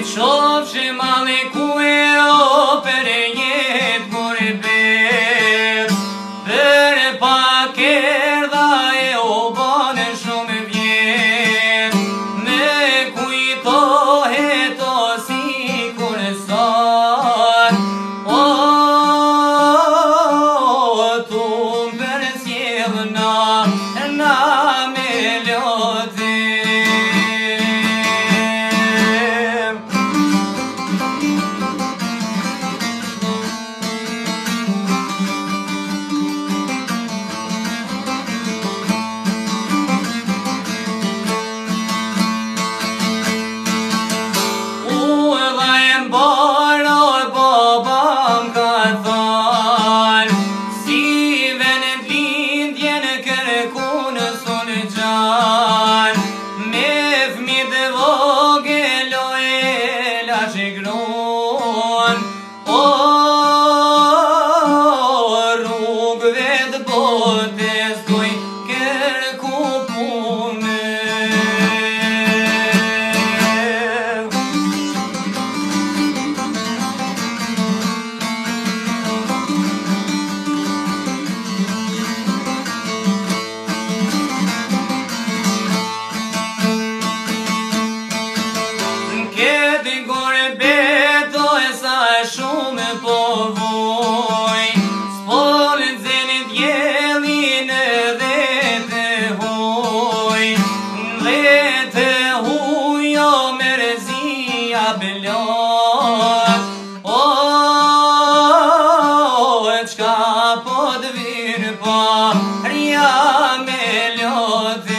Shofshi mali ku e o për jet gurbet, për pak erdha e o bane shumë vjet, me kujtohet o si kur sot, o tu për sjell na melodi. O rrugëve të botës duj kërku punë. Këtë gorbet o e sa shumë po vuj, s'polën zenit jelin dhe të huj, dhe të huj o mërzia belot, o qka po të virë po rja melodi.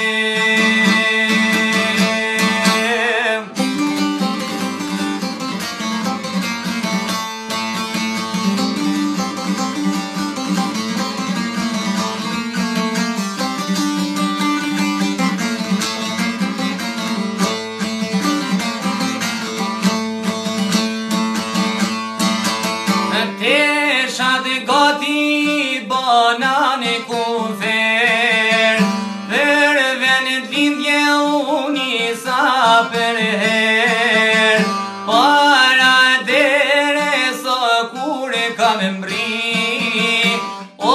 Shatë gati banane kufer, për venit lindje unë sa për her, para dere so kur kam mbri, o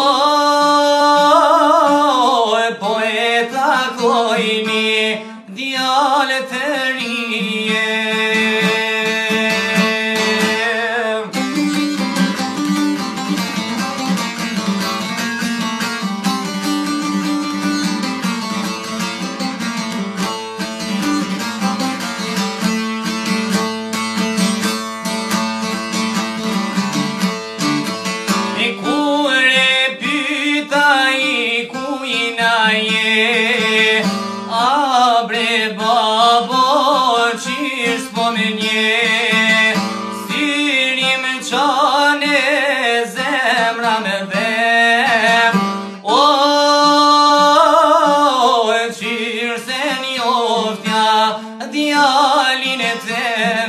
poeta kojni djallë të rije. Abre babo qirë s'po me nje, syrim qane zemra me dhem, o qirë se njoftja djalin e tem.